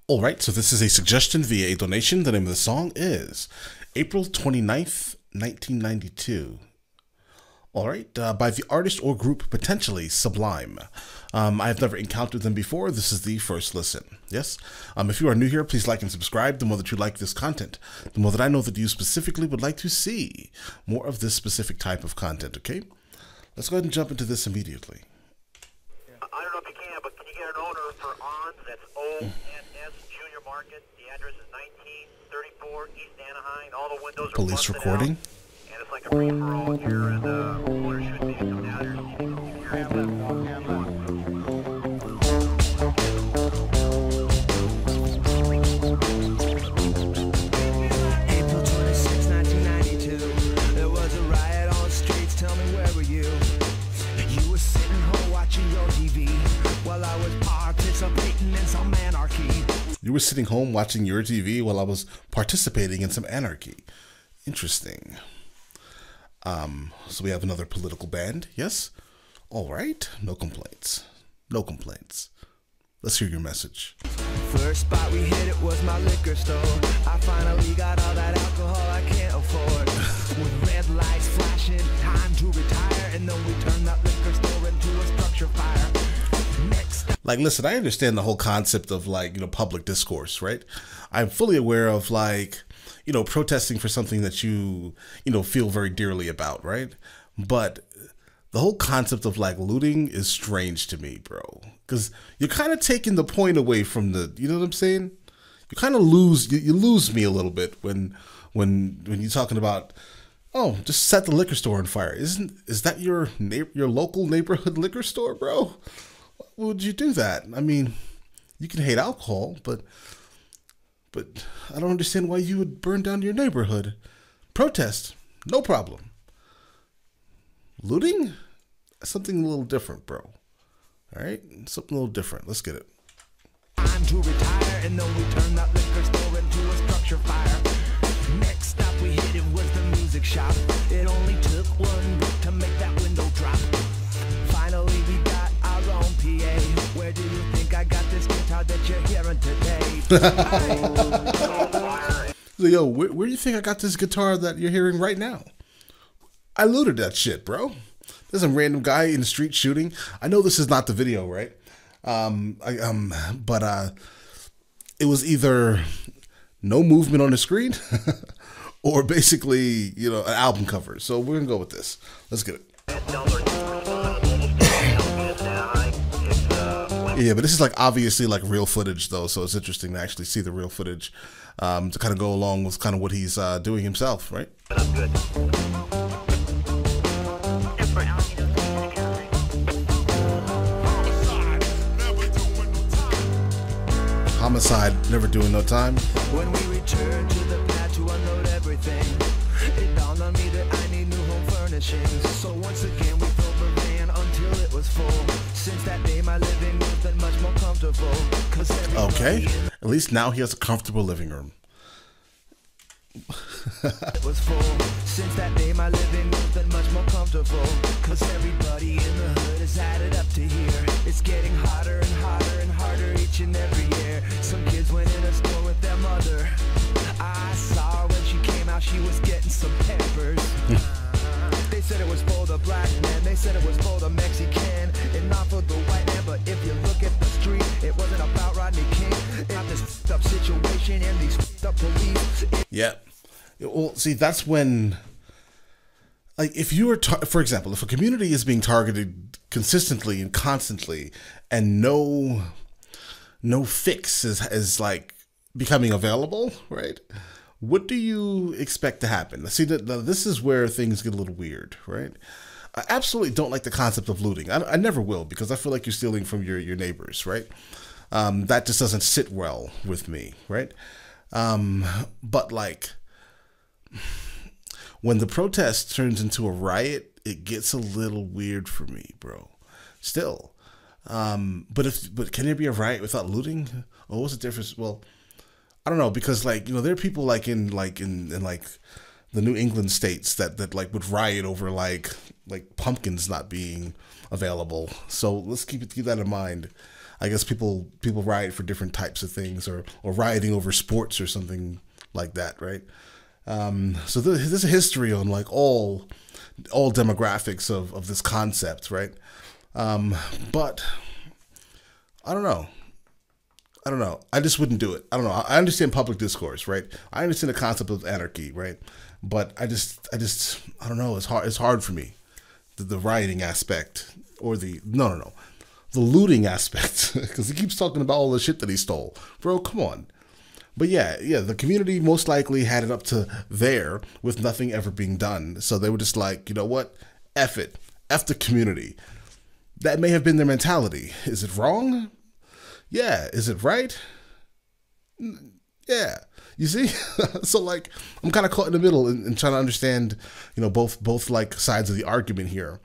All right, so this is a suggestion via a donation. The name of the song is April 29th, 1992. All right, by the artist or group potentially Sublime. I've never encountered them before. This is the first listen. Yes. If you are new here, please like and subscribe. The more that you like this content, the more that I know that you specifically would like to see more of this specific type of content. Okay, let's go ahead and jump into this immediately. I don't know if you can, but can you get an owner for ONS? That's O-N-S Junior Market. The address is 1934 East Anaheim. All the windows are Police busted recording. out, and it's like a free-for-all here, and the owner should be coming out here. April 26, 1992. There was a riot on the streets. Tell me, where were you? You were sitting home watching your TV while I was participating in some anarchy. You were sitting home watching your TV while I was participating in some anarchy. Interesting. So we have another political band. Yes. All right. No complaints. No complaints. Let's hear your message. First spot we hit, it was my liquor store. I finally got all that alcohol I can't afford. With red lights flashing, time to retire, and then we turned that liquor store into a structure fire. Next Like, listen, I understand the whole concept of, like, public discourse, right? I'm fully aware of, like, protesting for something that you feel very dearly about, right? But the whole concept of, like, looting is strange to me, bro. Because you're kind of taking the point away from the, you know what I'm saying? You kind of lose, you lose me a little bit when you're talking about, oh, just set the liquor store on fire. Is that your local neighborhood liquor store, bro? Why would you do that? I mean, you can hate alcohol, but I don't understand why you would burn down your neighborhood. Protest, no problem. Looting? Something a little different, bro. All right? Something a little different. Let's get it. time to retire, and then we turned that liquor store into a structure fire. Next stop we hit, it was the music shop. It only took one look to make that window drop. Finally we got our own PA. Where do you think I got this guitar that you're hearing today? So, yo, where do you think I got this guitar that you're hearing right now? I looted that shit, bro. There's some random guy in the street shooting. I know this is not the video, right? But it was either no movement on the screen or basically, an album cover. So we're gonna go with this. Let's get it. Yeah, but this is like obviously like real footage though, so it's interesting to actually see the real footage to kind of go along with kind of what he's doing himself, right? Homicide, never doing no time. When we returned to the pad to unload everything, it dawned on me that I need new home furnishings. So once again we filled the van until it was full. Since that day my living room's been much more comfortable. Okay, at least now he has a comfortable living room. It was full. Since that day my living room's been much more comfortable. Cause everybody in the hood is added up to here. It's getting hotter and hotter and harder each and every year. Some kids went in a store with their mother. I saw her when she came out, she was getting some peppers. They said it was for the black man, they said it was for the Mexican, and not for the white man. But if you look at the street, it wasn't about Rodney King. Not this f***ed up situation and these f***ed up police. Yeah. Well, see, that's when, like, if you were, for example, if a community is being targeted consistently and constantly, and no fix is like becoming available, right? What do you expect to happen? See, this is where things get a little weird, right? I absolutely don't like the concept of looting. I never will, because I feel like you're stealing from your neighbors, right? That just doesn't sit well with me, right? But like, when the protest turns into a riot, it gets a little weird for me, bro. Still, but can there be a riot without looting? Oh, what's the difference? Well, I don't know, because like there are people like in the New England states that like would riot over like pumpkins not being available. So let's keep that in mind. I guess people riot for different types of things, or rioting over sports or something like that, right? So there's a history on like all demographics of this concept, right? But I don't know. I just wouldn't do it. I don't know. I understand public discourse, right? I understand the concept of anarchy, right? But I don't know. It's hard for me. The rioting aspect, or the looting aspect, because he keeps talking about all the shit that he stole, bro. Come on. But yeah, the community most likely had it up to there with nothing ever being done. So they were just like, you know what? F it. F the community. That may have been their mentality. Is it wrong? Yeah. Is it right? Yeah. You see? So like, I'm kind of caught in the middle and trying to understand, you know, both like sides of the argument here.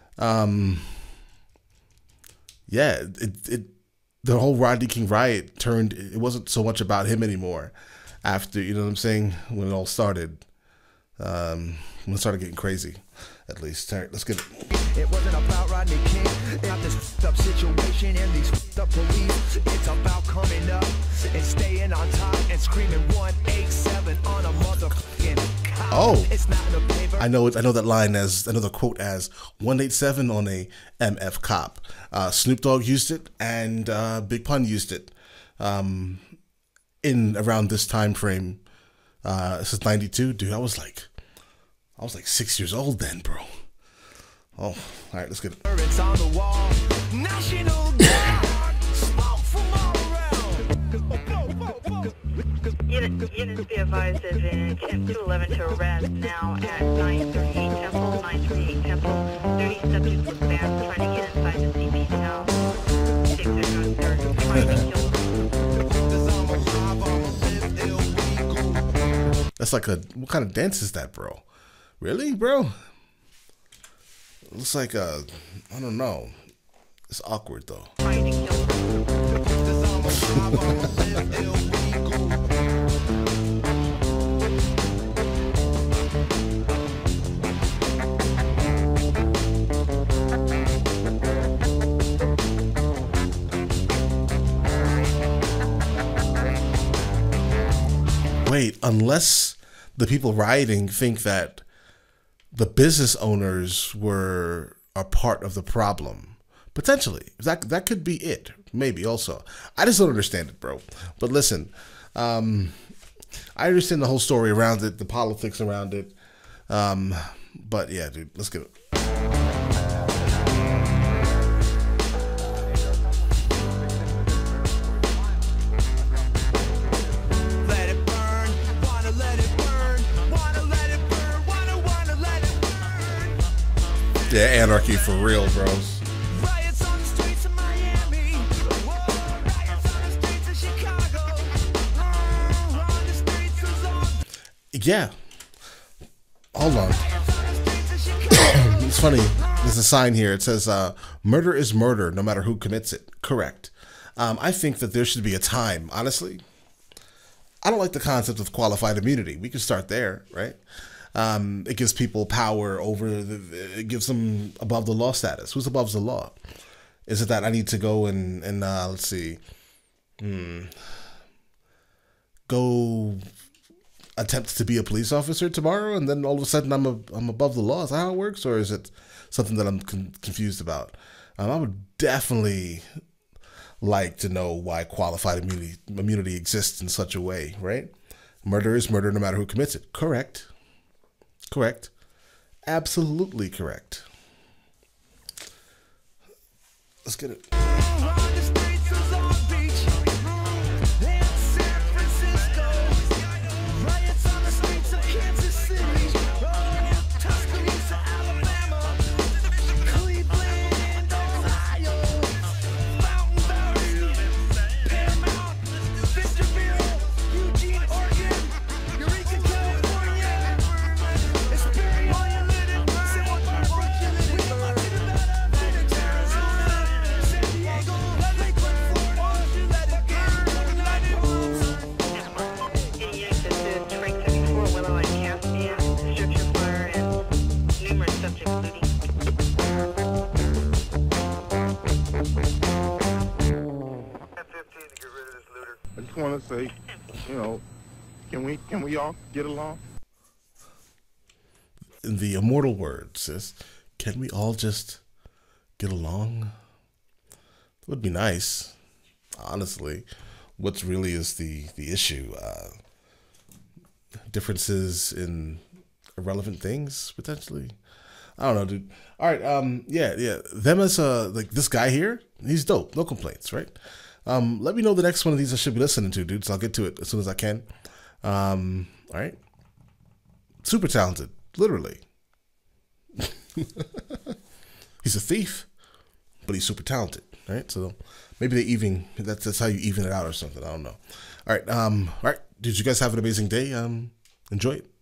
Yeah, the whole Rodney King riot turned, it wasn't so much about him anymore after, you know what I'm saying, when it all started. When it started getting crazy, at least. All right, let's get it. It wasn't about Rodney King, not this up situation and these up police. It's about coming up and staying on top and screaming 187 on a motherfucking cop. Oh, it's not in the paper. I know that line as, I know the quote as 187 on a MF cop. Snoop Dogg used it, and Big Pun used it in around this time frame. This is 92, dude. I was like 6 years old then, bro. Oh, all right, let's get it. It's on the wall. National Guard. Smoke from all around. Units be advised there's been attempt 211 to arrest now at 938 Temple, 938 Temple. 30 subjects with bands trying to get inside the CP's house. 6 are trying to kill. That's like what kind of dance is that, bro? Really, bro? It looks like I don't know. It's awkward though. Wait, unless the people rioting think that the business owners are part of the problem. Potentially. That could be it. Maybe also. I just don't understand it, bro. But listen, I understand the whole story around it, the politics around it. But yeah, dude, let's get it. Yeah, anarchy for real, bros. Riots on the streets of Miami. Whoa, riots on the streets of Chicago. On the streets of Long. Yeah. Hold on. It's funny. There's a sign here. It says, murder is murder, no matter who commits it. Correct. I think that there should be a time, honestly. I don't like the concept of qualified immunity. We can start there, right? It gives people power over it gives them above the law status. Who's above the law? Is it that I need to go and let's see, go attempt to be a police officer tomorrow, and then all of a sudden I'm above the law? Is that how it works, or is it something that I'm confused about? I would definitely like to know why qualified immunity exists in such a way, right? Murder is murder, no matter who commits it. Correct. Correct. Absolutely correct. Let's get it. On the streets of Long Beach. And San Francisco. Riots on the streets of Kansas City. Tuscaloosa, Alabama. Cleveland, Ohio. Fountain Valley. Paramount. Victorville. Eugene, Oregon. Eureka, California. Experience. San Diego, Arizona. San just say, you know, can we all get along? In the immortal words, is, can we all just get along? It would be nice, honestly. What's really is the issue? Differences in irrelevant things, potentially. I don't know, dude. All right, yeah. Them as like this guy here, he's dope. No complaints, right? Let me know the next one of these I should be listening to, dude. So I'll get to it as soon as I can. All right. Super talented, literally. He's a thief, but he's super talented, right? So maybe that's how you even it out or something. I don't know. All right, dude. You guys have an amazing day. Enjoy it.